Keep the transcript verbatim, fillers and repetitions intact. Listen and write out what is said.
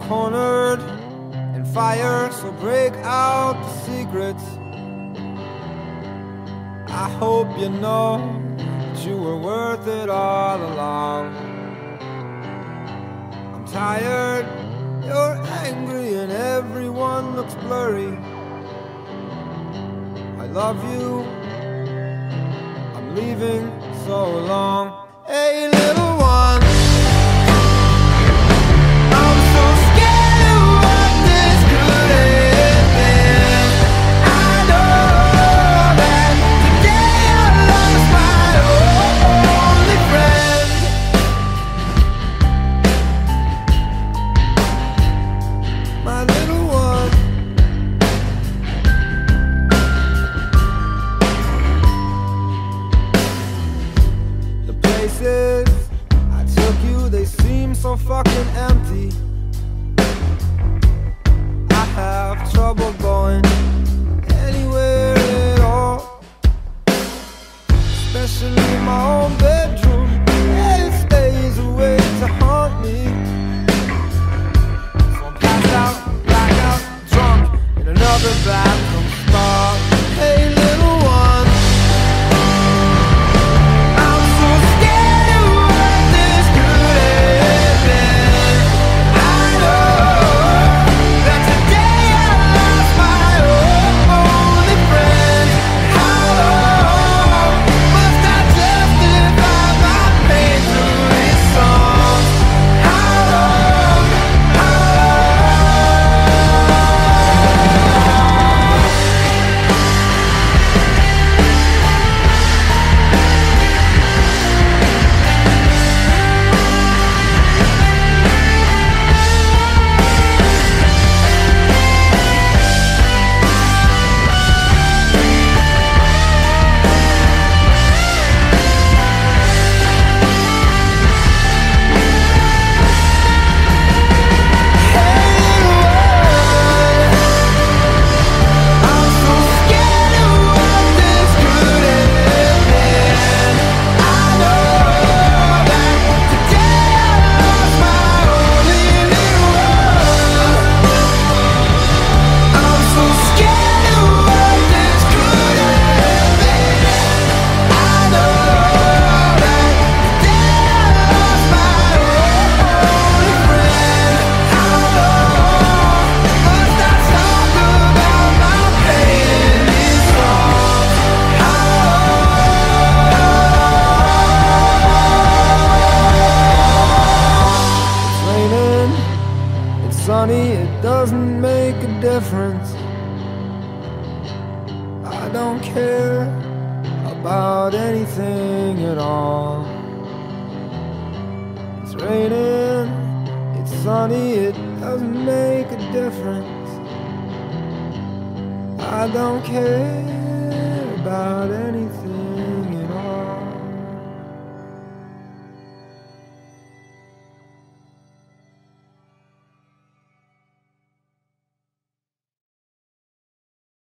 cornered in fire, so break out the secrets. I hope you know that you were worth it all along. I'm tired, you're angry, and everyone looks blurry. I love you, I'm leaving so long. Hey little one, I'm so scared of what this could have been. I know that today I lost my only friend. My little one, the places I took you, they seem so fucking empty. I have trouble going anywhere at all, especially my own bedroom. It stays away to haunt me. So I'm passed out, blackout, drunk in another bathroom stall. Hey little one, I'm so scared of what this could have been. I know that today I lost my only friend. How long must I justify my pain through these songs? How long, how sunny, it doesn't make a difference. I don't care about anything at all. It's raining, it's sunny, it doesn't make a difference. I don't care about anything.